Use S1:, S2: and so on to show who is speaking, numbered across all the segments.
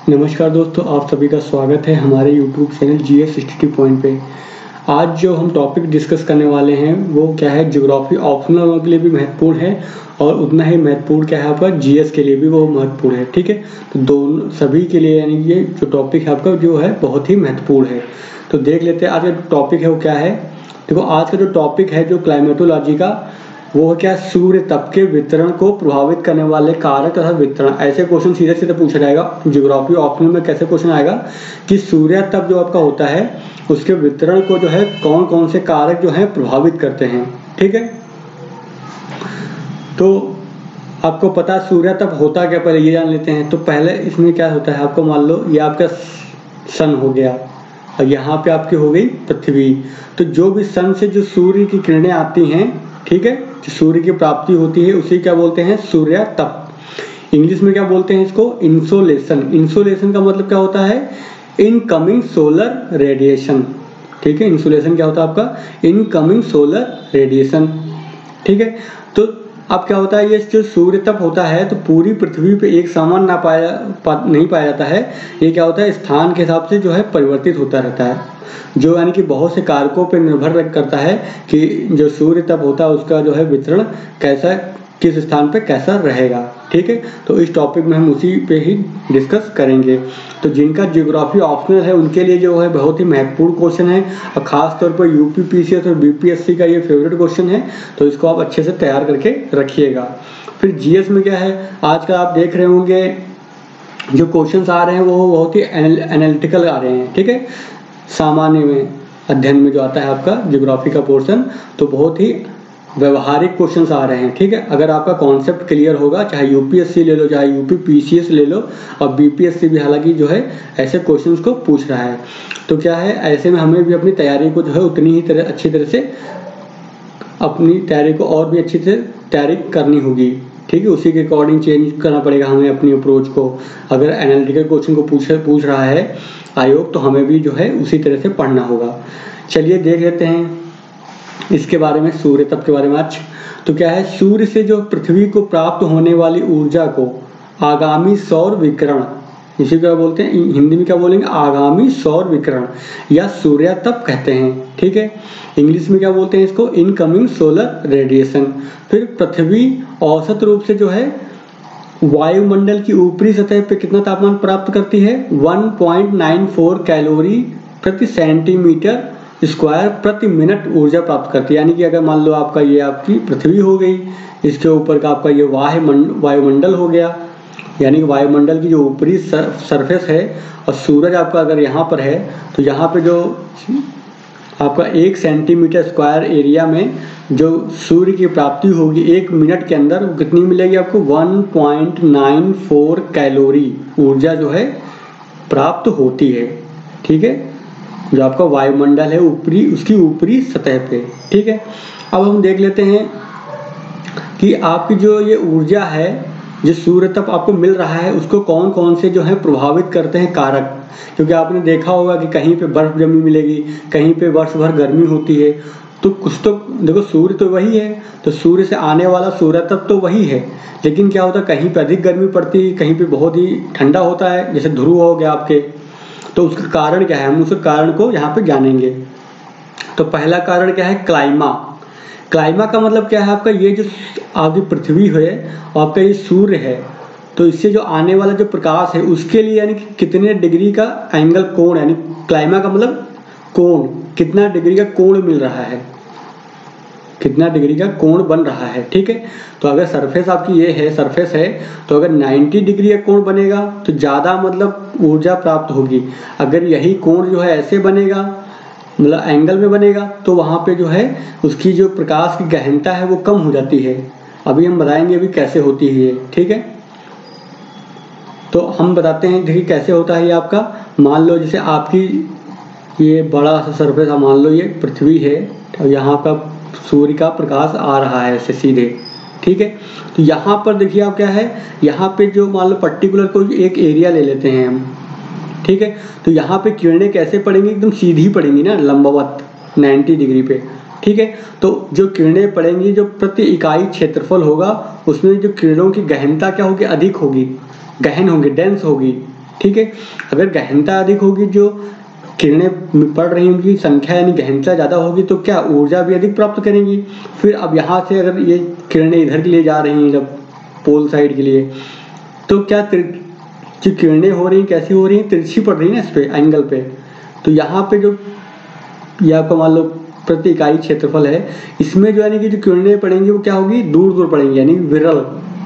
S1: नमस्कार दोस्तों, आप सभी का स्वागत है हमारे YouTube चैनल GS 62 पॉइंट पे। आज जो हम टॉपिक डिस्कस करने वाले हैं वो क्या है, ज्योग्राफी ऑप्शनल के लिए भी महत्वपूर्ण है और उतना ही महत्वपूर्ण क्या है आपका GS के लिए भी वो महत्वपूर्ण है। ठीक है, तो दोनों सभी के लिए यानी ये जो टॉपिक है आपका जो है बहुत ही महत्वपूर्ण है। तो देख लेते हैं आज का टॉपिक है वो क्या है। देखो, आज का जो टॉपिक है जो क्लाइमेटोलॉजी का, वो क्या, सूर्य तप के वितरण को प्रभावित करने वाले कारक तथा वितरण। ऐसे क्वेश्चन सीधे सीधे पूछा जाएगा ज्योग्राफी ऑप्शनल में। कैसे क्वेश्चन आएगा कि सूर्य तप जो आपका होता है उसके वितरण को जो है कौन कौन से कारक जो है प्रभावित करते हैं। ठीक है, तो आपको पता सूर्य तप होता क्या, पहले ये जान लेते हैं। तो पहले इसमें क्या होता है, आपको मान लो ये आपका सन हो गया और यहाँ पे आपकी हो गई पृथ्वी। तो जो भी सन से जो सूर्य की किरणें आती हैं, ठीक है, जो सूर्य की प्राप्ति होती है उसे क्या बोलते हैं, सूर्य तप। इंग्लिश में क्या बोलते हैं इसको, इंसोलेशन। इंसोलेशन का मतलब क्या होता है, इनकमिंग सोलर रेडिएशन। ठीक है, इंसोलेशन क्या होता है आपका, इनकमिंग सोलर रेडिएशन। ठीक है, तो अब क्या होता है, ये जो सूर्य तप होता है तो पूरी पृथ्वी पे एक समान नहीं पाया जाता है। ये क्या होता है, स्थान के हिसाब से जो है परिवर्तित होता रहता है, जो यानी कि बहुत से कारकों पर निर्भर करता है कि जो सूर्य तप होता है उसका जो है वितरण कैसा, किस स्थान पे कैसा रहेगा। ठीक है, तो इस टॉपिक में हम उसी पे ही डिस्कस करेंगे। तो जिनका ज्योग्राफी ऑप्शनल है उनके लिए जो है बहुत ही महत्वपूर्ण क्वेश्चन है और खास तौर पर यूपी पीसीएस और बीपीएससी का ये फेवरेट क्वेश्चन है, तो इसको आप अच्छे से तैयार करके रखिएगा। फिर जीएस में क्या है, आज का आप देख रहे होंगे जो क्वेश्चंस आ रहे हैं वो बहुत ही एनालिटिकल आ रहे हैं। ठीक है, सामान्य में अध्ययन में जो आता है आपका ज्योग्राफी का पोर्शन, तो बहुत ही व्यवहारिक क्वेश्चंस आ रहे हैं। ठीक है, अगर आपका कॉन्सेप्ट क्लियर होगा, चाहे यूपीएससी ले लो, चाहे यूपी पीसीएस ले लो, और बीपीएससी भी हालांकि जो है ऐसे क्वेश्चंस को पूछ रहा है, तो क्या है, ऐसे में हमें भी अपनी तैयारी को जो है उतनी ही अच्छी तरह से अपनी तैयारी को और भी अच्छी से तैयारी करनी होगी। ठीक है, उसी के अकॉर्डिंग चेंज करना पड़ेगा हमें अपनी अप्रोच को। अगर एनालिटिकल क्वेश्चन को पूछ रहा है आयोग, तो हमें भी जो है उसी तरह से पढ़ना होगा। चलिए देख लेते हैं इसके बारे में, सूर्य तप के बारे में आज। तो क्या है, सूर्य से जो पृथ्वी को प्राप्त होने वाली ऊर्जा को आगामी सौर विकिरण, इसी को बोलते हैं, हिंदी में क्या बोलेंगे, आगामी सौर विकिरण या सूर्य तप कहते हैं। ठीक है, इंग्लिश में क्या बोलते हैं इसको, इनकमिंग सोलर रेडिएशन। फिर पृथ्वी औसत रूप से जो है वायुमंडल की ऊपरी सतह पे कितना तापमान प्राप्त करती है, 1.94 कैलोरी प्रति सेंटीमीटर स्क्वायर प्रति मिनट ऊर्जा प्राप्त करती है। यानी कि अगर मान लो आपका ये आपकी पृथ्वी हो गई, इसके ऊपर का आपका ये वायुमंडल हो गया, यानी कि वायुमंडल की जो ऊपरी सरफेस है, और सूरज आपका अगर यहाँ पर है तो यहाँ पे जो आपका 1 सेंटीमीटर स्क्वायर एरिया में जो सूर्य की प्राप्ति होगी 1 मिनट के अंदर, वो कितनी मिलेगी आपको, 1.94 कैलोरी ऊर्जा जो है प्राप्त होती है। ठीक है, जो आपका वायुमंडल है ऊपरी, उसकी ऊपरी सतह पे। ठीक है, अब हम देख लेते हैं कि आपकी जो ये ऊर्जा है, जो सूर्य तप आपको मिल रहा है, उसको कौन कौन से जो है प्रभावित करते हैं कारक। क्योंकि आपने देखा होगा कि कहीं पे बर्फ जमी मिलेगी, कहीं पे वर्ष भर गर्मी होती है, तो कुछ तो देखो, सूर्य तो वही है, तो सूर्य से आने वाला सूर्य तप तो वही है, लेकिन क्या होता है, कहीं पे अधिक गर्मी पड़ती है, कहीं पे बहुत ही ठंडा होता है, जैसे ध्रुव हो गया आपके। तो उसका कारण क्या है, हम उसके कारण को यहाँ पे जानेंगे। तो पहला कारण क्या है, क्लाइमा। क्लाइमा का मतलब क्या है आपका, ये जो आपकी पृथ्वी है और आपका ये सूर्य है, तो इससे जो आने वाला जो प्रकाश है उसके लिए यानी कि कितने डिग्री का एंगल, कोण, यानी क्लाइमा का मतलब कोण, कितना डिग्री का कोण मिल रहा है, कितना डिग्री का कोण बन रहा है। ठीक है, तो अगर सरफेस आपकी ये है, सरफेस है, तो अगर 90 डिग्री का कोण बनेगा तो ज़्यादा मतलब ऊर्जा प्राप्त होगी। अगर यही कोण जो है ऐसे बनेगा, मतलब एंगल में बनेगा, तो वहाँ पे जो है उसकी जो प्रकाश की गहनता है वो कम हो जाती है। अभी हम बताएंगे अभी कैसे होती है ये। ठीक है, तो हम बताते हैं, देखिए कैसे होता है ये आपका। मान लो जैसे आपकी ये बड़ा सा सरफेस, मान लो ये पृथ्वी है और यहाँ पर सूर्य का प्रकाश आ रहा है ऐसे सीधे। ठीक है, तो यहाँ पर देखिए आप क्या है, यहाँ पे जो मान लो पर्टिकुलर कोई एक एरिया ले लेते हैं हम। ठीक है, तो यहाँ पे किरणें कैसे पड़ेंगी, एकदम सीधी पड़ेंगी ना, लंबवत 90 डिग्री पे। ठीक है, तो जो किरणें पड़ेंगी, जो प्रति इकाई क्षेत्रफल होगा, उसमें जो किरणों की गहनता क्या होगी, अधिक होगी, गहन होगी, डेंस होगी। ठीक है। अगर गहनता अधिक होगी, जो किरणें पड़ रही उनकी संख्या यानी गहनता ज़्यादा होगी, तो क्या ऊर्जा भी अधिक प्राप्त करेंगी। फिर अब यहाँ से अगर ये किरणें इधर के लिए जा रही हैं, जब पोल साइड के लिए, तो क्या जो किरणें हो रही कैसी हो रही हैं, तिरछी पड़ रही है ना इस पे एंगल पे। तो यहाँ पे जो ये आपका मान लो प्रति इकाई क्षेत्रफल है, इसमें जो यानी कि जो किरणें पड़ेंगी वो क्या होगी, दूर दूर पड़ेंगी, यानी विरल,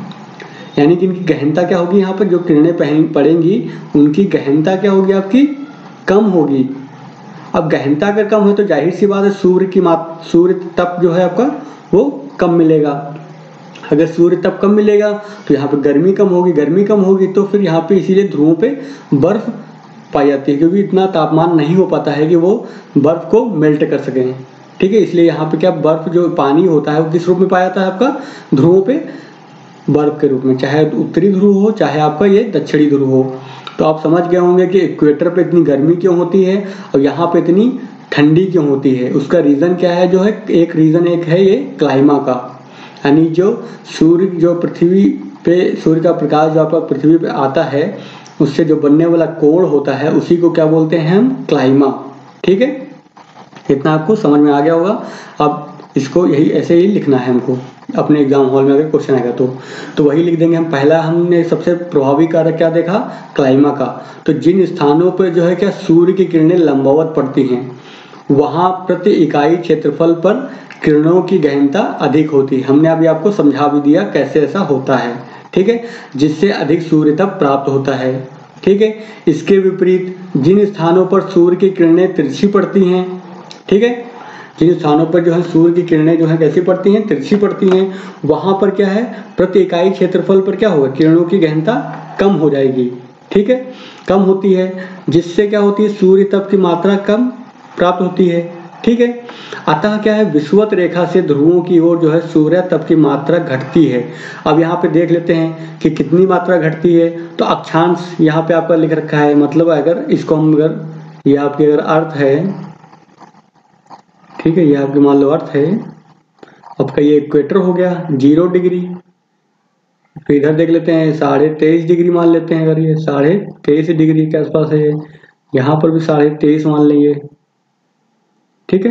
S1: यानी कि इनकी गहनता क्या होगी, यहाँ पर जो किरणें पड़ेंगी उनकी गहनता क्या होगी, आपकी कम होगी। अब गहनता अगर कम हो तो जाहिर सी बात है सूर्य तप जो है आपका वो कम मिलेगा। अगर सूर्य तप कम मिलेगा तो यहाँ पे गर्मी कम होगी, गर्मी कम होगी तो फिर यहाँ पे इसीलिए ध्रुवों पे बर्फ पाई जाती है, क्योंकि इतना तापमान नहीं हो पाता है कि वो बर्फ को मेल्ट कर सकें। ठीक है, इसलिए यहाँ पे क्या बर्फ जो पानी होता है वो किस रूप में पाया जाता है, आपका ध्रुवों पे बर्फ के रूप में, चाहे उत्तरी ध्रुव हो चाहे आपका ये दक्षिणी ध्रुव हो। तो आप समझ गए होंगे कि इक्वेटर पे इतनी गर्मी क्यों होती है और यहाँ पे इतनी ठंडी क्यों होती है। उसका रीज़न क्या है, जो है एक रीज़न एक है ये क्लाइमा का, यानी जो सूर्य जो पृथ्वी पे सूर्य का प्रकाश जो आपका पृथ्वी पे आता है उससे जो बनने वाला कोण होता है उसी को क्या बोलते हैं हम, क्लाइमा। ठीक है, इतना आपको समझ में आ गया होगा। अब इसको यही ऐसे ही लिखना है हमको अपने एग्जाम हॉल में अगर क्वेश्चन आएगा तो वही लिख देंगे हम। पहला हमने सबसे प्रभावी कारक क्या देखा, क्लाइमा का। तो जिन स्थानों पर जो है क्या सूर्य की किरणें लंबवत पड़ती हैं वहां प्रति इकाई क्षेत्रफल पर किरणों की गहनता अधिक होती है। हमने अभी आपको समझा भी दिया कैसे ऐसा होता है। ठीक है, जिससे अधिक सूर्य तप प्राप्त होता है। ठीक है, इसके विपरीत जिन स्थानों पर सूर्य की किरणें तिरछी पड़ती हैं, ठीक है, जिन स्थानों पर जो है सूर्य की किरणें जो है कैसी पड़ती हैं, तिरछी पड़ती हैं, वहां पर क्या है प्रति इकाई क्षेत्रफल पर क्या होगा, किरणों की गहनता कम हो जाएगी। ठीक है, कम होती है, जिससे क्या होती है, सूर्य तप की मात्रा कम प्राप्त होती है। ठीक है, अतः क्या है, विषुवत रेखा से ध्रुवों की ओर जो है सूर्य तप की मात्रा घटती है। अब यहाँ पे देख लेते हैं कि कितनी मात्रा घटती है। तो अक्षांश यहाँ पे आपका लिख रखा है, मतलब अगर इसको हम अगर ये आपके अगर अर्थ है, ठीक है, ये आपके मान लो अर्थ है, आपका ये इक्वेटर हो गया 0 डिग्री। फिर इधर देख लेते हैं 23.5 डिग्री मान लेते हैं, अगर ये 23.5 डिग्री के आसपास है, यहाँ पर भी 23.5 मान लेंगे। ठीक है,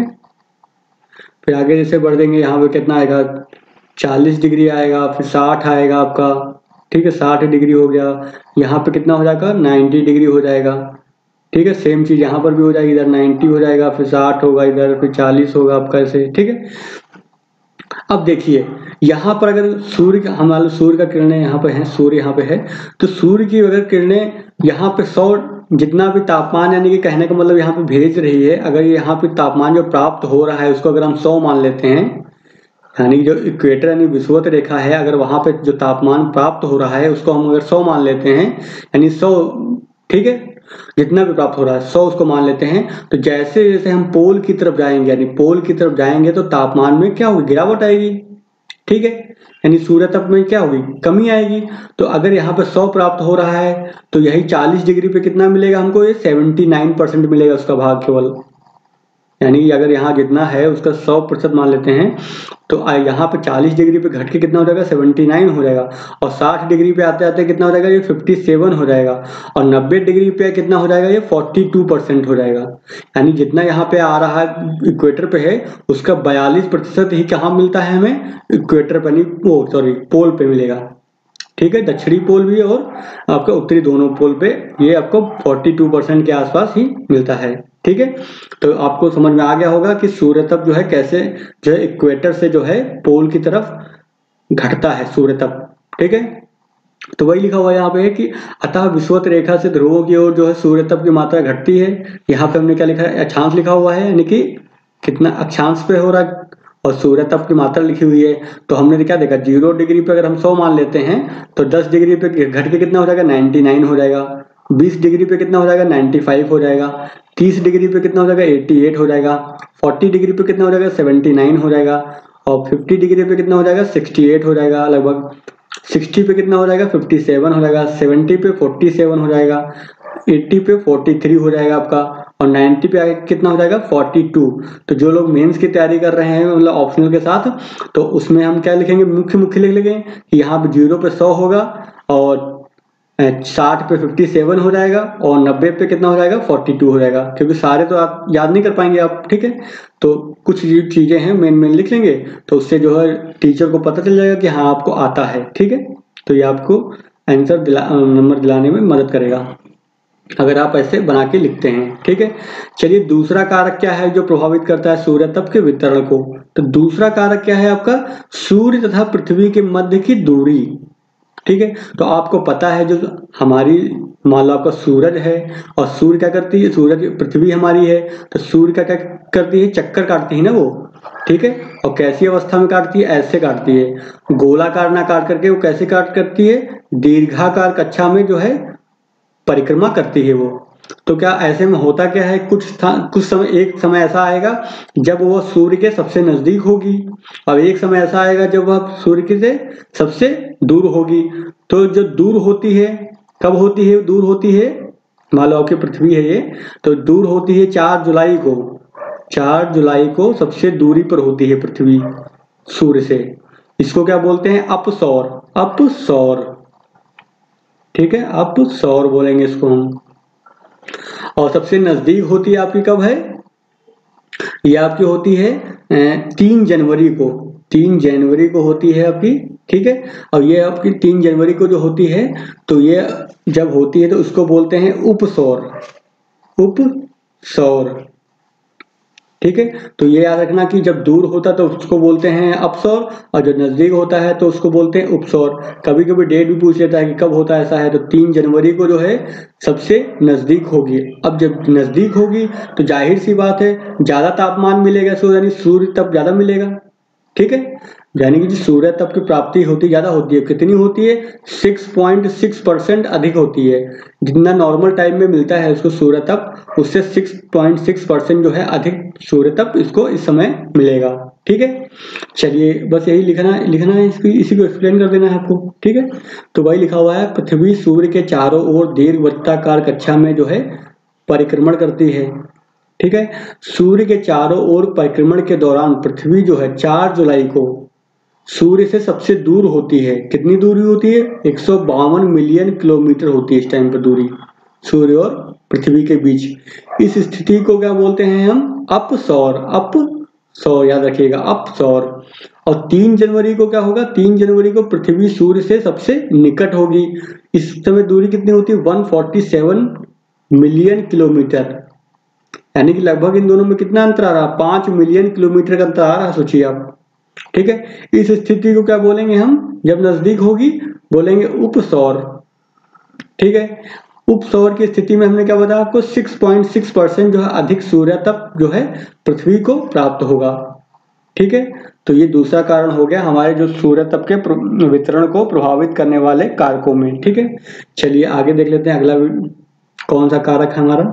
S1: फिर आगे जैसे बढ़ देंगे यहाँ पे कितना आएगा, 40 डिग्री आएगा, फिर 60 आएगा आपका। ठीक है, 60 डिग्री हो गया, यहाँ पे कितना हो जाएगा, 90 डिग्री हो जाएगा। ठीक है, सेम चीज यहाँ पर भी हो जाएगी, इधर 90 हो जाएगा, फिर 60 होगा, इधर फिर 40 होगा आपका ऐसे। ठीक है, अब देखिए यहाँ पर अगर सूर्य हमारे सूर्य का किरणें यहाँ पे है, सूर्य यहाँ पे है, तो सूर्य की अगर किरणें यहाँ पे 100 जितना भी तापमान, यानी कि कहने का मतलब यहाँ पे भेज रही है, अगर यहाँ पे तापमान जो प्राप्त हो रहा है उसको अगर हम 100 मान लेते हैं, यानी जो इक्वेटर यानी विषुवत रेखा है, अगर वहां पे जो तापमान प्राप्त हो रहा है उसको हम अगर 100 मान लेते हैं, यानी 100, ठीक है, जितना भी प्राप्त हो रहा है 100 उसको मान लेते हैं, तो जैसे जैसे हम पोल की तरफ जाएंगे, यानी पोल की तरफ जाएंगे तो तापमान में क्या होगी, गिरावट आएगी। ठीक है, यानी सूर्य तप में क्या होगी, कमी आएगी। तो अगर यहाँ पे 100 प्राप्त हो रहा है तो यही 40 डिग्री पे कितना मिलेगा हमको, ये 79% मिलेगा उसका भाग केवल। यानी अगर यहाँ जितना है उसका 100% मान लेते हैं तो यहाँ पे 40 डिग्री पे घट के कितना हो जाएगा, 79 हो जाएगा, और 60 डिग्री पे आते आते कितना हो जाएगा, ये 57 हो जाएगा, और 90 डिग्री पे कितना हो जाएगा, ये 42% हो जाएगा। यानी जितना यहाँ पे आ रहा है इक्वेटर पे है उसका 42% ही कहाँ मिलता है हमें, इक्वेटर पे नहीं, सॉरी पोल पे मिलेगा। ठीक है, दक्षिणी पोल भी और आपका उत्तरी दोनों पोल पे ये आपको 42% के आसपास ही मिलता है। ठीक है, तो आपको समझ में आ गया होगा कि सूर्य तप जो है कैसे जो है इक्वेटर से जो है पोल की तरफ घटता है सूर्य तप। ठीक है, तो वही लिखा हुआ है यहाँ पे है कि अतः विषुवत रेखा से ध्रुवों की ओर जो है सूर्य तप की मात्रा घटती है। यहाँ पे हमने क्या लिखा है, अक्षांश लिखा हुआ है, यानी कि कितना अक्षांश पे हो रहा है, और सूर्य तप की मात्रा लिखी हुई है। तो हमने क्या देखा, 0 डिग्री पे अगर हम 100 मान लेते हैं तो 10 डिग्री पे घट के कितना हो जाएगा, 99 हो जाएगा। 20 डिग्री पे कितना हो जाएगा, 95 हो जाएगा। 30 डिग्री पे कितना हो जाएगा, 88 हो जाएगा। 40 डिग्री पे कितना हो जाएगा, 79 हो जाएगा। और 50 डिग्री पे कितना हो जाएगा, 68 हो जाएगा लगभग। 60 पे कितना हो जाएगा, 57 हो जाएगा। 70 पे 47 हो जाएगा। 80 पे 43 हो जाएगा आपका, और 90 पे आगे कितना हो जाएगा, 42। तो जो लोग मेंस की तैयारी कर रहे हैं मतलब ऑप्शनल के साथ, तो उसमें हम क्या लिखेंगे, मुख्य लिख लेंगे कि यहाँ पे 0 पे 100 होगा, और 60 पे 57 हो जाएगा और 90 पे कितना हो जाएगा 42 हो जाएगा, क्योंकि सारे तो आप याद नहीं कर पाएंगे आप, ठीक है। तो कुछ चीजें हैं मेन मेन लिख लेंगे, तो उससे जो है टीचर को पता चल जाएगा कि हाँ आपको आता है, ठीक है। तो ये आपको आंसर नंबर दिलाने में मदद करेगा अगर आप ऐसे बना के लिखते हैं, ठीक है। चलिए दूसरा कारक क्या है जो प्रभावित करता है सूर्य तप के वितरण को। तो दूसरा कारक क्या है आपका, सूर्य तथा पृथ्वी के मध्य की दूरी, ठीक है। तो आपको पता है जो हमारी मान लो आपका सूरज है और सूर्य क्या करती है, सूरज पृथ्वी हमारी है, तो सूर्य का क्या करती है, चक्कर काटती है ना वो, ठीक है। और कैसी अवस्था में काटती है, ऐसे काटती है, गोलाकार ना काट करके वो कैसे काट करती है, दीर्घाकार कक्षा में जो है परिक्रमा करती है वो। तो क्या ऐसे में होता क्या है, कुछ समय, एक समय ऐसा आएगा जब वह सूर्य के सबसे नजदीक होगी और एक समय ऐसा आएगा जब वह सूर्य के से सबसे दूर होगी। तो जो दूर होती है, कब होती है, दूर होती है, मान लो आपकी पृथ्वी है ये, तो दूर होती है 4 जुलाई को, 4 जुलाई को सबसे दूरी पर होती है पृथ्वी सूर्य से। इसको क्या बोलते हैं, अपसौर, अपसौर, ठीक है, अपसौर बोलेंगे इसको हम। और सबसे नजदीक होती है आपकी कब है, ये आपकी होती है 3 जनवरी को, 3 जनवरी को होती है आपकी, ठीक है। और ये आपकी 3 जनवरी को जो होती है, तो ये जब होती है तो उसको बोलते हैं उपसौर, उपसौर, ठीक है। तो ये याद रखना कि जब दूर होता है तो उसको बोलते हैं अपसौर और जो नजदीक होता है तो उसको बोलते हैं उपसौर। कभी कभी डेट भी पूछ लेता है कि कब होता है, ऐसा है तो 3 जनवरी को जो है सबसे नजदीक होगी। अब जब नजदीक होगी तो जाहिर सी बात है ज्यादा तापमान मिलेगा, यानी सूर्य तप ज्यादा मिलेगा, ठीक है। यानी कि जो सूर्य तप की प्राप्ति होती ज्यादा होती है, कितनी होती है, 6.6% अधिक होती है। जितना नॉर्मल टाइम में मिलता है उसको सूर्य तप, उससे 6.6% जो है अधिक सूर्य तप इसको इस समय मिलेगा, ठीक है। चलिए बस यही लिखना है, इसी को एक्सप्लेन कर देना है आपको, ठीक है। तो वही लिखा हुआ है, पृथ्वी सूर्य के चारों ओर दीर्घवृत्ताकार कक्षा में जो है परिक्रमण करती है, ठीक है। सूर्य के चारों ओर परिक्रमण के दौरान पृथ्वी जो है 4 जुलाई को सूर्य से सबसे दूर होती है। कितनी दूरी होती है, 152 मिलियन किलोमीटर होती है इस टाइम पर दूरी सूर्य और पृथ्वी के बीच। इस स्थिति को क्या बोलते हैं हम, अपसौर, अपसौर याद रखिएगा, अपसौर। और 3 जनवरी को क्या होगा, 3 जनवरी को पृथ्वी सूर्य से सबसे निकट होगी। इस समय दूरी कितनी होती है, 147 मिलियन किलोमीटर, यानी कि लगभग इन दोनों में कितना अंतर आ रहा है, 5 मिलियन किलोमीटर का अंतर आ रहा है, सोचिए आप, ठीक है। इस स्थिति को क्या बोलेंगे हम, जब नजदीक होगी बोलेंगे उपसौर, ठीक है। उपसौर की स्थिति में हमने क्या बताया आपको, 6.6% जो है अधिक सूर्य तप जो है पृथ्वी को प्राप्त होगा, ठीक है। तो ये दूसरा कारण हो गया हमारे जो सूर्य तप के वितरण को प्रभावित करने वाले कारकों में, ठीक है। चलिए आगे देख लेते हैं अगला कौन सा कारक है हमारा।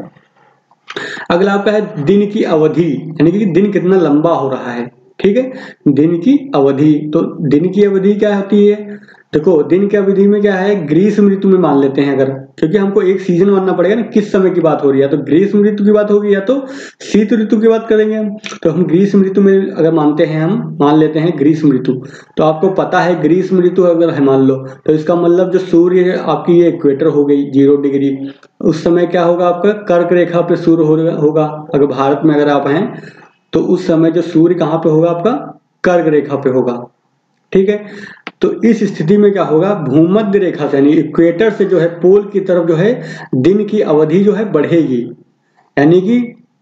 S1: अगला आपका है दिन की अवधि, यानी कि दिन कितना लंबा हो रहा है, ठीक है, दिन की अवधि। तो दिन की अवधि क्या होती है, देखो दिन की अवधि में क्या है, ग्रीष्म ऋतु में मान लेते हैं अगर, क्योंकि हमको एक सीजन मानना पड़ेगा ना, किस समय की बात हो रही है, तो ग्रीष्म ऋतु की बात होगी या तो शीत ऋतु की बात करेंगे हम। तो हम ग्रीष्म ऋतु में अगर मानते हैं, हम मान लेते हैं ग्रीष्म ऋतु। तो आपको पता है ग्रीष्म ऋतु अगर है मान लो, तो इसका मतलब जो सूर्य आपकी ये इक्वेटर हो गई 0 डिग्री, उस समय क्या होगा आपका कर्क रेखा पे सूर्य होगा। अगर भारत में अगर आप हैं तो उस समय जो सूर्य कहाँ पे होगा आपका, कर्क रेखा पे होगा, ठीक है। तो इस स्थिति में क्या होगा, भूमध्य रेखा से यानी इक्वेटर से जो है पोल की तरफ जो है दिन की अवधि जो है बढ़ेगी। यानी कि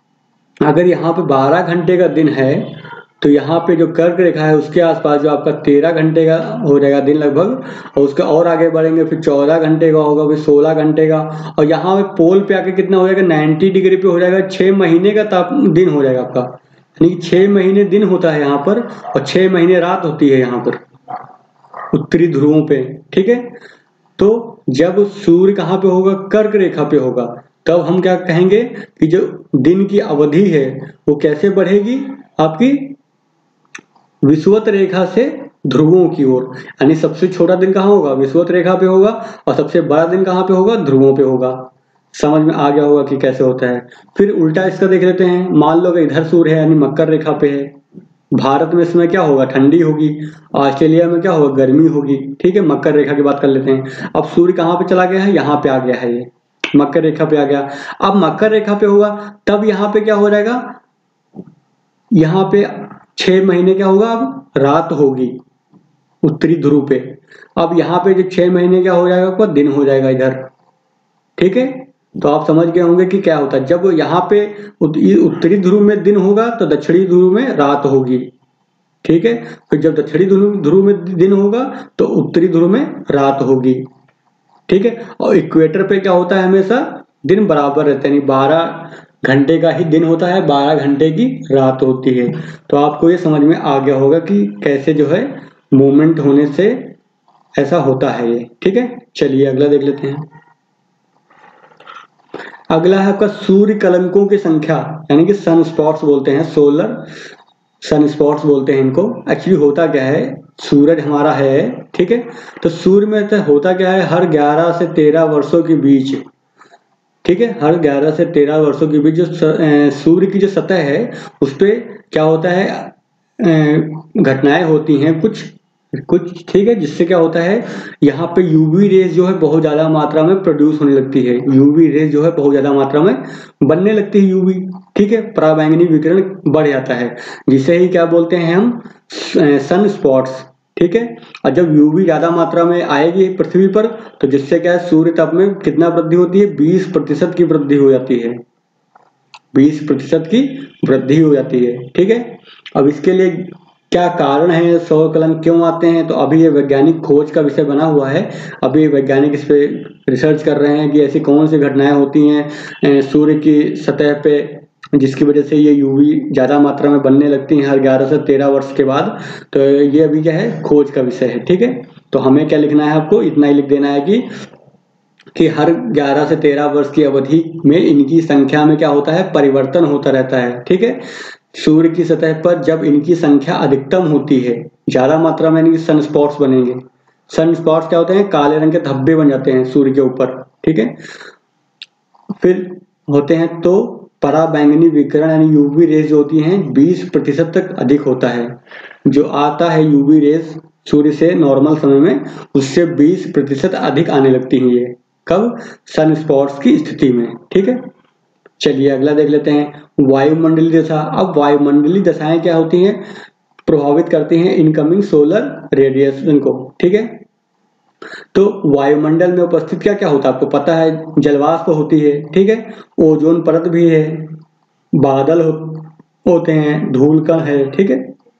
S1: अगर यहाँ पे 12 घंटे का दिन है तो यहाँ पे जो कर्क रेखा है उसके आसपास जो आपका 13 घंटे का हो जाएगा दिन लगभग, और उसके और आगे बढ़ेंगे फिर 14 घंटे का होगा, फिर 16 घंटे का, और यहाँ पे पोल पे आके कितना हो जाएगा, 90 डिग्री पे हो जाएगा, 6 महीने का दिन हो जाएगा आपका। यानी कि 6 महीने दिन होता है यहाँ पर और 6 महीने रात होती है यहाँ पर उत्तरी ध्रुवों पे, ठीक है। तो जब सूर्य कहाँ पे होगा, कर्क रेखा पे होगा, तब हम क्या कहेंगे कि जो दिन की अवधि है वो कैसे बढ़ेगी, आपकी विषुवत रेखा से ध्रुवों की ओर। यानी सबसे छोटा दिन कहाँ होगा, विषुवत रेखा पे होगा, और सबसे बड़ा दिन कहाँ पे होगा, ध्रुवों पे होगा। समझ में आ गया होगा कि कैसे होता है। फिर उल्टा इसका देख लेते हैं, मान लो कि इधर सूर्य है यानी मकर रेखा पे है, भारत में इसमें क्या होगा, ठंडी होगी। ऑस्ट्रेलिया में क्या होगा, गर्मी होगी। ठीक है, मकर रेखा की बात कर लेते हैं। अब सूर्य कहाँ पे चला गया है, यहाँ पे आ गया है, ये मकर रेखा पे आ गया। अब मकर रेखा पे होगा तब यहाँ पे क्या हो जाएगा, यहाँ पे 6 महीने क्या होगा, अब रात होगी उत्तरी ध्रुव पे। अब यहाँ पे जो 6 महीने क्या हो जाएगा, आपका दिन हो जाएगा इधर। ठीक है, तो आप समझ गए होंगे कि क्या होता है। जब यहाँ पे उत्तरी ध्रुव में दिन होगा तो दक्षिणी ध्रुव में रात होगी। ठीक है, फिर जब दक्षिणी ध्रुव में दिन होगा तो उत्तरी ध्रुव में रात होगी। ठीक है, और इक्वेटर पे क्या होता है, हमेशा दिन बराबर रहते हैं, 12 घंटे का ही दिन होता है, 12 घंटे की रात होती है। तो आपको ये समझ में आ गया होगा कि कैसे जो है मूवमेंट होने से ऐसा होता है ये। ठीक है, चलिए अगला देख लेते हैं। अगला है आपका सूर्य कलंकों की संख्या, यानी कि सन स्पॉट्स बोलते हैं, सोलर सन स्पॉट्स बोलते हैं इनको। एक्चुअली होता क्या है, सूरज हमारा है, ठीक है, तो सूर्य में तो होता क्या है, हर 11 से 13 वर्षों के बीच, ठीक है, हर 11 से 13 वर्षों के बीच जो सूर्य की जो सतह है उस पे क्या होता है, घटनाएं होती हैं कुछ कुछ, ठीक है, जिससे क्या होता है, यहाँ पे यूवी रेज जो है बहुत ज्यादा मात्रा में प्रोड्यूस होने लगती है, यूवी रेज जो है बहुत ज्यादा मात्रा में बनने लगती है, यूवी, ठीक है, पराबैंगनी विकिरण बढ़ जाता है, जिसे ही क्या बोलते हैं हम, सन स्पॉट्स। ठीक है, और जब यूवी ज्यादा मात्रा में आएगी पृथ्वी पर तो जिससे क्या है, सूर्य ताप में कितना वृद्धि होती है, 20% की वृद्धि हो जाती है, 20% की वृद्धि हो जाती है। ठीक है, अब इसके लिए क्या कारण है, सौर कलंक क्यों आते हैं, तो अभी ये वैज्ञानिक खोज का विषय बना हुआ है। अभी वैज्ञानिक इस पे रिसर्च कर रहे हैं कि ऐसी कौन सी घटनाएं होती हैं सूर्य की सतह पे जिसकी वजह से ये यूवी ज्यादा मात्रा में बनने लगती हैं हर 11 से 13 वर्ष के बाद। तो ये अभी क्या है, खोज का विषय है। ठीक है, तो हमें क्या लिखना है, आपको इतना ही लिख देना है कि हर 11 से 13 वर्ष की अवधि में इनकी संख्या में क्या होता है, परिवर्तन होता रहता है। ठीक है, सूर्य की सतह पर जब इनकी संख्या अधिकतम होती है, ज्यादा मात्रा में इनकी सन स्पॉट्स बनेंगे। सन स्पॉट्स क्या होते हैं, काले रंग के धब्बे बन जाते हैं सूर्य के ऊपर। ठीक है, फिर होते हैं तो पराबैंगनी विकिरण यानी यूवी रेज होती हैं 20% तक अधिक होता है, जो आता है यूवी रेज सूर्य से नॉर्मल समय में उससे 20% अधिक आने लगती हैं ये, कब, सन स्पॉट्स की स्थिति में। ठीक है, चलिए अगला देख लेते हैं, वायुमंडलीय दशा। अब वायुमंडलीय दशाएं क्या होती हैं, प्रभावित करती हैं इनकमिंग सोलर रेडिएशन को। ठीक है, तो वायुमंडल में उपस्थित क्या क्या होता है, आपको पता है, जलवाष्प होती है, ठीक है, ओजोन परत भी है, बादल होते हैं, धूल कण है। ठीक है,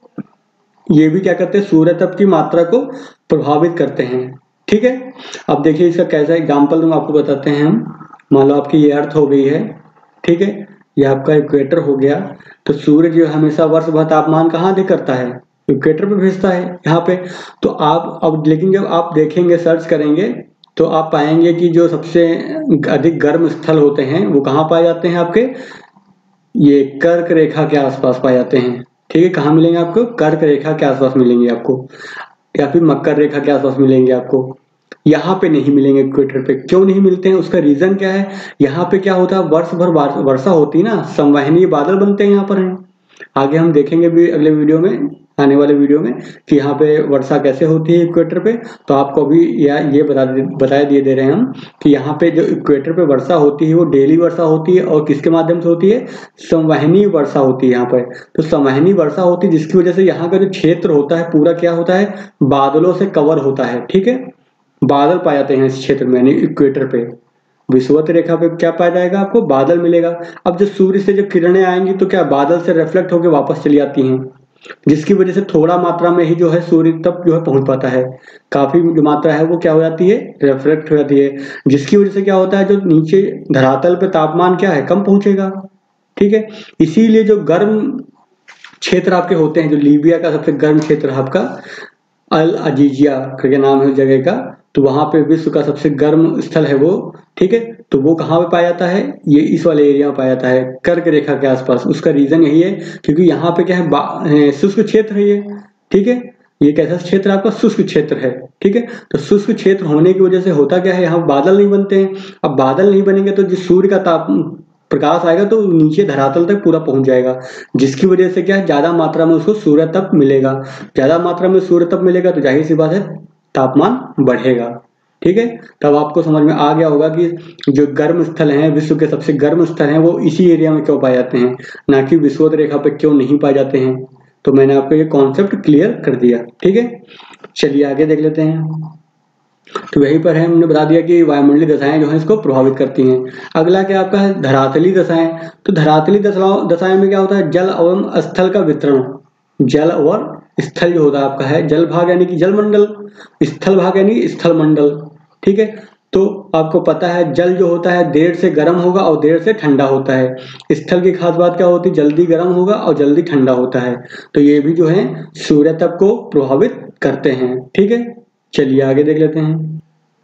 S1: ये भी क्या करते हैं, सूर्य तप की मात्रा को प्रभावित करते हैं। ठीक है, अब देखिए इसका कैसा एग्जाम्पल दूंगा आपको, बताते हैं हम। मान लो आपकी ये अर्थ हो गई है, ठीक है, ये आपका इक्वेटर हो गया, तो सूर्य जो हमेशा वर्ष भर तापमान कहाँ अधिक करता है, इक्वेटर पे भेजता है यहाँ पे। तो आप अब लेकिन जब आप देखेंगे, सर्च करेंगे तो आप पाएंगे कि जो सबसे अधिक गर्म स्थल होते हैं वो कहाँ पाए जाते हैं, आपके ये कर्क रेखा के आसपास पाए जाते हैं। ठीक है, कहाँ मिलेंगे आपको, कर्क रेखा के आसपास मिलेंगे आपको, या फिर मकर रेखा के आसपास मिलेंगे आपको, यहाँ पे नहीं मिलेंगे इक्वेटर पे। क्यों नहीं मिलते हैं, उसका रीजन क्या है, यहाँ पे क्या होता है, वर्ष भर वर्षा होती है ना, संवहनीय बादल बनते हैं यहाँ पर हैं। आगे हम देखेंगे भी अगले वीडियो में, आने वाले वीडियो में, कि यहाँ पे वर्षा कैसे होती है इक्वेटर पे। तो आपको अभी ये बता दिए दे रहे हैं हम कि यहाँ पे जो इक्वेटर पे वर्षा होती है वो डेली वर्षा होती है, और किसके माध्यम से होती है, संवहनीय वर्षा होती है यहाँ पर। तो संवहनीय वर्षा होती है जिसकी वजह से यहाँ का जो क्षेत्र होता है पूरा क्या होता है, बादलों से कवर होता है। ठीक है, बादल पाए जाते हैं इस क्षेत्र में, यानी इक्वेटर पे, विषुवत रेखा पे क्या पाया जाएगा, आपको बादल मिलेगा। अब जब सूर्य से जब किरणें आएंगी तो क्या बादल से रिफ्लेक्ट होकर वापस चली आती हैं, जिसकी वजह से थोड़ा मात्रा में ही जो है सूर्य तक जो है पहुंच पाता है, काफी जो मात्रा है वो क्या हो जाती है, रिफ्लेक्ट हो जाती है, जिसकी वजह से क्या होता है, जो नीचे धरातल पे तापमान क्या है, कम पहुंचेगा। ठीक है, इसीलिए जो गर्म क्षेत्र आपके होते हैं, जो लीबिया का सबसे गर्म क्षेत्र है आपका, अल अजीजिया करके नाम है उस जगह का, तो वहां पे विश्व का सबसे गर्म स्थल है वो। ठीक है, तो वो कहाँ पे पाया जाता है, ये इस वाले एरिया में पाया जाता है, कर्क रेखा के आसपास। उसका रीजन यही है क्योंकि यहाँ पे क्या है, शुष्क क्षेत्र है ये। ठीक है, ये कैसा क्षेत्र आपका, शुष्क क्षेत्र है। ठीक है, तो शुष्क क्षेत्र होने की वजह से होता क्या है, यहाँ बादल नहीं बनते हैं। अब बादल नहीं बनेंगे तो जो सूर्य का प्रकाश आएगा तो नीचे धरातल तक पूरा पहुंच जाएगा, जिसकी वजह से क्या है, ज्यादा मात्रा में उसको सूर्य तप मिलेगा। ज्यादा मात्रा में सूर्य तप मिलेगा तो जाहिर सी बात है तापमान बढ़ेगा। ठीक है, तब आपको समझ में आ गया होगा कि जो गर्म स्थल हैं, विश्व के सबसे गर्म स्थल हैं, वो इसी एरिया में क्यों पाए जाते हैं, ना कि विषुवत रेखा पे क्यों नहीं पाए जाते हैं। तो मैंने आपको ये कॉन्सेप्ट क्लियर कर दिया। ठीक है, चलिए आगे देख लेते हैं। तो यहीं पर है, हमने बता दिया कि वायुमंडलीय दशाएं जो है इसको प्रभावित करती हैं। अगला क्या आपका है, धरातली दशाएं। तो धरातली दशाएं में क्या होता है, जल एवं स्थल का वितरण। जल और स्थल जो होता है आपका है, जल भाग यानी कि जल मंडल, स्थल भाग यानी स्थल मंडल। ठीक है, तो आपको पता है जल जो होता है देर से गर्म होगा और देर से ठंडा होता है। स्थल की खास बात क्या होती है, जल्दी गर्म होगा और जल्दी ठंडा होता है। तो ये भी जो है सूर्य तप को प्रभावित करते हैं। ठीक है, चलिए आगे देख लेते हैं।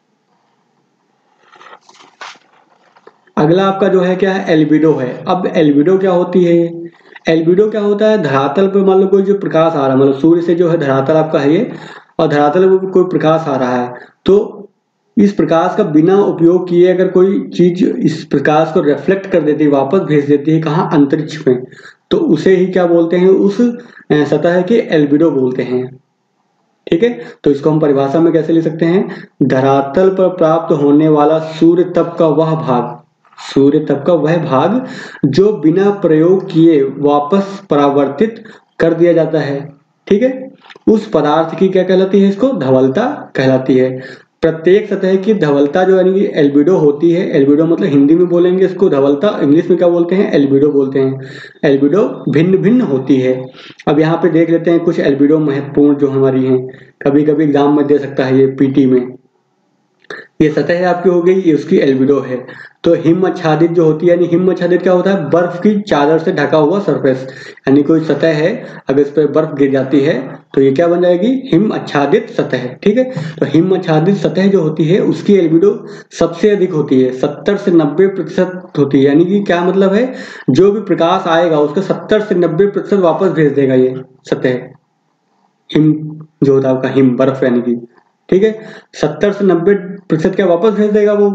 S1: अगला आपका जो है क्या है, एल्बिडो है। अब एल्बिडो क्या होती है, एल्बिडो क्या होता है, धरातल पर मान लो कोई जो प्रकाश आ रहा है, मतलब सूर्य से जो है धरातल आपका है ये, और धरातल पर कोई प्रकाश आ रहा है, तो इस प्रकाश का बिना उपयोग किए अगर कोई चीज इस प्रकाश को रिफ्लेक्ट कर देती है, वापस भेज देती है कहाँ, अंतरिक्ष में, तो उसे ही क्या बोलते हैं, उस सतह के एल्बिडो बोलते हैं। ठीक है, तो इसको हम परिभाषा में कैसे ले सकते हैं, धरातल पर प्राप्त होने वाला सूर्य तप का वह भाग, सूर्य तप का वह भाग जो बिना प्रयोग किए वापस परावर्तित कर दिया जाता है। ठीक है, उस पदार्थ की क्या कहलाती है, इसको धवलता कहलाती है। प्रत्येक सतह की धवलता जो यानी कि एल्बिडो होती है, एल्बिडो मतलब हिंदी में बोलेंगे इसको धवलता, इंग्लिश में क्या बोलते हैं, एल्बिडो बोलते हैं। एल्बिडो भिन्न भिन्न होती है। अब यहाँ पे देख लेते हैं कुछ एल्बिडो महत्वपूर्ण जो हमारी हैं, कभी कभी एग्जाम में दे सकता है ये पीटी में। ये सतह आपकी हो गई, ये उसकी एल्बिडो है। तो हिम आच्छादित जो होती है, यानी हिम आच्छादित क्या होता है, बर्फ की चादर से ढका हुआ सरफेस, यानी कोई सतह है अगर इस पर बर्फ गिर जाती है तो ये क्या बन जाएगी, हिम आच्छादित सतह। ठीक है, तो हिम आच्छादित सतह जो होती है उसकी एल्बिडो सबसे अधिक होती है, 70 से 90% होती है। यानी कि क्या मतलब है, जो भी प्रकाश आएगा उसका 70 से 90% वापस भेज देगा ये सतह, हिम जो होता है आपका, हिम बर्फ यानी कि। ठीक है, 70 से 90% क्या वापस भेज देगा वो,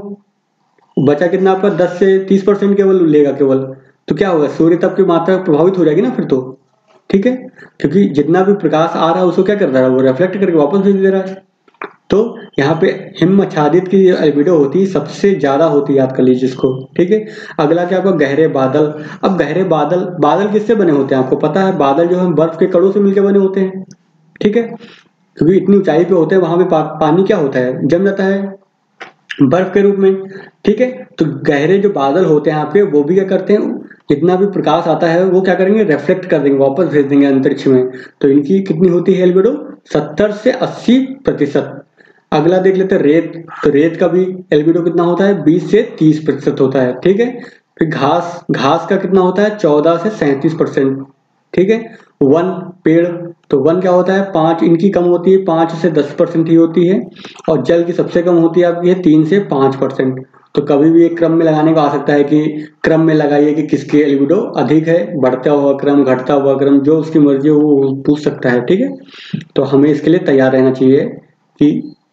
S1: बचा कितना आपका 10 से 30% केवल लेगा केवल। तो क्या होगा, सूर्य तप की मात्रा प्रभावित हो जाएगी ना फिर तो। ठीक है, क्योंकि जितना भी प्रकाश आ रहा है उसको क्या कर रहा है, वो रिफ्लेक्ट करके वापस भेज दे रहा है। तो यहाँ पे हिम आच्छादित की जो एल्बिडो होती है सबसे ज्यादा होती है, याद कर लीजिए इसको। ठीक है, अगला क्या आपका, गहरे बादल। अब गहरे बादल, बादल किससे बने होते हैं आपको पता है, बादल जो है बर्फ के कणों से मिलकर बने होते हैं। ठीक है, क्योंकि इतनी ऊंचाई पे होते हैं वहां पे पानी क्या होता है, जम जाता है बर्फ के रूप में। ठीक है, तो गहरे जो बादल होते हैं आपके, वो भी क्या करते हैं, जितना भी प्रकाश आता है वो क्या करेंगे, रिफ्लेक्ट कर देंगे, वापस भेज देंगे अंतरिक्ष में। तो इनकी कितनी होती है एल्बिडो, 70 से 80%। अगला देख लेते हैं रेत। तो रेत का भी एल्बिडो कितना होता है, 20 से 30% होता है। ठीक है, फिर घास, घास का कितना होता है, 14 से 37%। ठीक है, वन, पेड़, तो वन क्या होता है, 5, इनकी कम होती है, 5 से 10% ही होती है। और जल की सबसे कम होती है आपकी है 3 से 5%। तो कभी भी एक क्रम में लगाने का आ सकता है कि क्रम में लगाइए कि किसकी एल्बिडो अधिक है, बढ़ता हुआ क्रम, घटता हुआ क्रम, जो उसकी मर्जी हो वो पूछ सकता है। ठीक है, तो हमें इसके लिए तैयार रहना चाहिए कि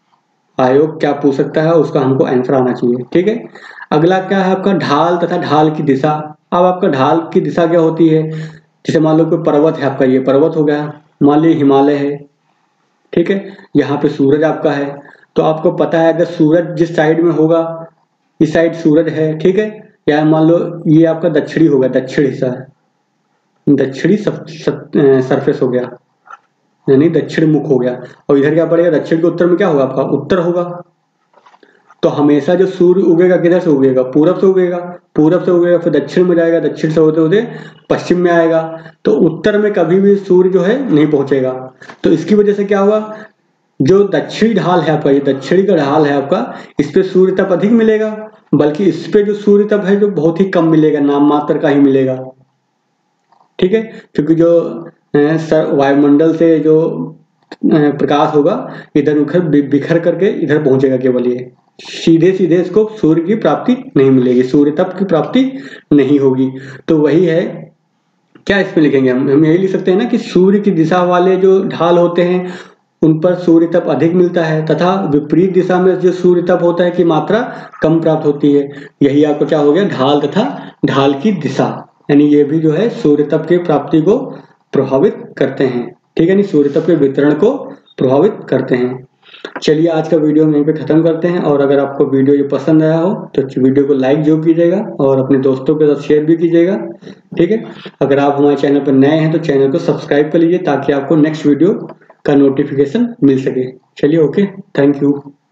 S1: आयोग क्या पूछ सकता है, उसका हमको आंसर आना चाहिए। ठीक है, अगला क्या है आपका, ढाल तथा ढाल की दिशा। अब आपका ढाल की दिशा क्या होती है, जैसे मान लो कोई पर्वत है आपका, ये पर्वत हो गया, मान ली हिमालय है। ठीक है, यहाँ पे सूरज आपका है, तो आपको पता है अगर सूरज जिस साइड में होगा, इस साइड सूरज है। ठीक है, या मान लो ये आपका दक्षिणी होगा, दक्षिण हिस्सा है, दक्षिणी सरफेस हो गया, यानी दक्षिण मुख हो गया। और इधर क्या पड़ेगा, दक्षिण के उत्तर में क्या होगा आपका, उत्तर होगा। तो हमेशा जो सूर्य उगेगा किधर से उगेगा, पूरब से उगेगा, पूरब से उगेगा फिर दक्षिण में जाएगा, दक्षिण से होते होते पश्चिम में आएगा। तो उत्तर में कभी भी सूर्य जो है नहीं पहुंचेगा। तो इसकी वजह से क्या हुआ, जो दक्षिणी ढाल है आपका, ये दक्षिणी का ढाल है आपका, इस पे सूर्य तप अधिक मिलेगा, बल्कि इस पे जो सूर्य तप है जो बहुत ही कम मिलेगा, नाम मात्र का ही मिलेगा। ठीक है, क्योंकि जो वायुमंडल से जो प्रकाश होगा इधर उधर बिखर करके इधर पहुंचेगा केवल, ये सीधे सीधे इसको सूर्य की प्राप्ति नहीं मिलेगी, सूर्य तप की प्राप्ति नहीं होगी। तो वही है, क्या इसमें लिखेंगे हम यही लिख सकते हैं ना कि सूर्य की दिशा वाले जो ढाल होते हैं उन पर सूर्य तप अधिक मिलता है, तथा विपरीत दिशा में जो सूर्य तप होता है की मात्रा कम प्राप्त होती है। यही आपको क्या हो गया, ढाल तथा ढाल की दिशा, यानी ये भी जो है सूर्य तप की प्राप्ति को प्रभावित करते हैं। ठीक है, नहीं सूर्य तप के वितरण को प्रभावित करते हैं। चलिए आज का वीडियो हम यहीं पे खत्म करते हैं, और अगर आपको वीडियो ये पसंद आया हो तो वीडियो को लाइक जरूर कीजिएगा और अपने दोस्तों के साथ शेयर भी कीजिएगा। ठीक है, अगर आप हमारे चैनल पर नए हैं तो चैनल को सब्सक्राइब कर लीजिए ताकि आपको नेक्स्ट वीडियो का नोटिफिकेशन मिल सके। चलिए, ओके, थैंक यू।